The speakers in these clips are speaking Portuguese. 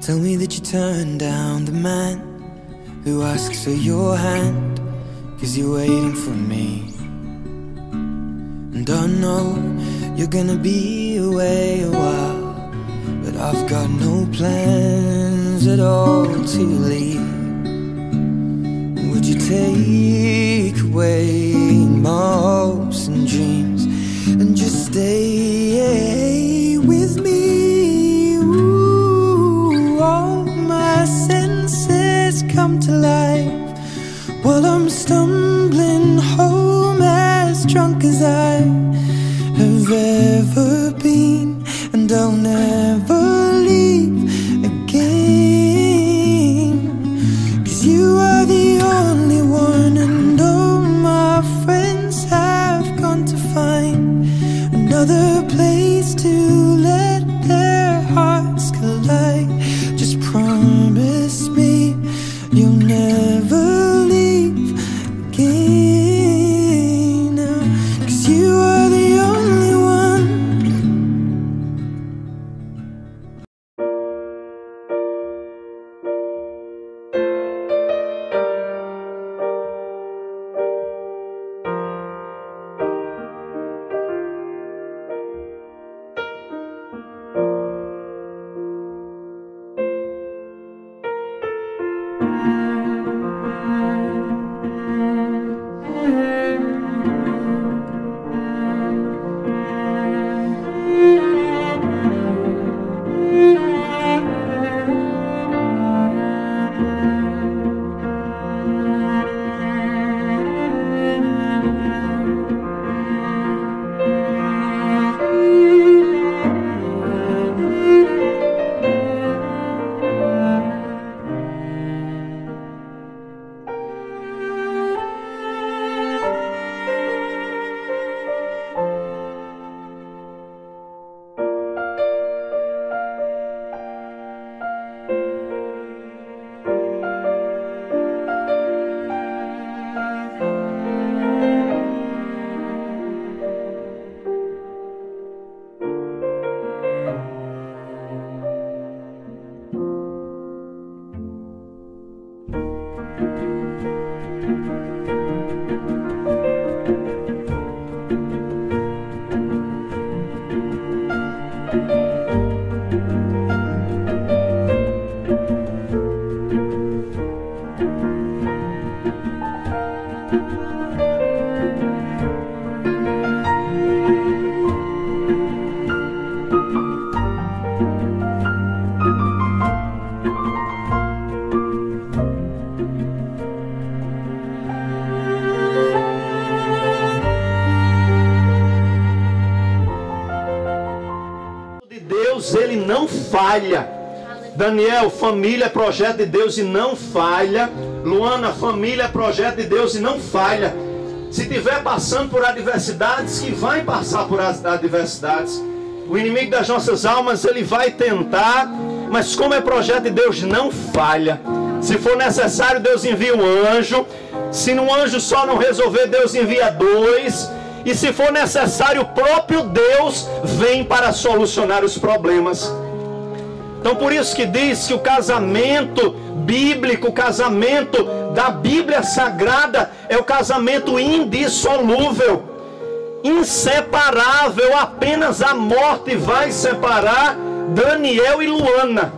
Tell me that you turned down the man who asks for your hand, 'cause you're waiting for me. And I know you're gonna be away a while, but I've got no plans at all to leave. Would you take away my hopes and dreams and just stay with me? Ooh, all my senses come to life while I'm stumbling home, as drunk as I have ever been, and I'll never leave again. 'Cause you are the only one, and all my friends have gone to find another place to let their hearts collide. Just promise me you'll never leave again, 'cause you are the only one. Ele não falha. Daniel, família é projeto de Deus e não falha. Luana, família é projeto de Deus e não falha. Se estiver passando por adversidades, que vai passar por adversidades. O inimigo das nossas almas, ele vai tentar, mas como é projeto de Deus, não falha. Se for necessário, Deus envia um anjo. Se um anjo só não resolver, Deus envia 2. E se for necessário, o próprio Deus vem para solucionar os problemas. Então por isso que diz que o casamento bíblico, o casamento da Bíblia Sagrada é o casamento indissolúvel, inseparável. Apenas a morte vai separar Daniel e Luana.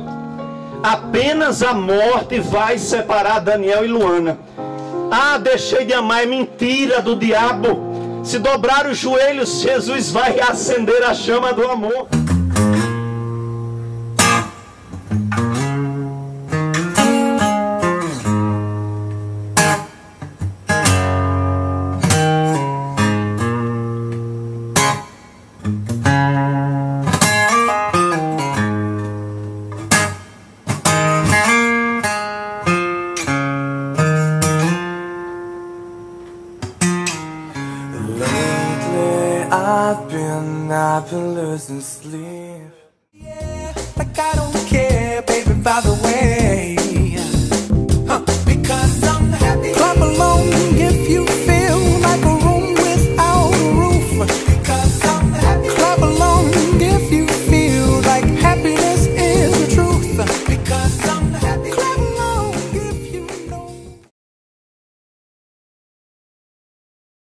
Apenas a morte vai separar Daniel e Luana. Ah, deixei de amar, é mentira do diabo. Se dobrar os joelhos, Jesus vai acender a chama do amor. I've been losing sleep. Yeah, like I don't care, baby, by the way.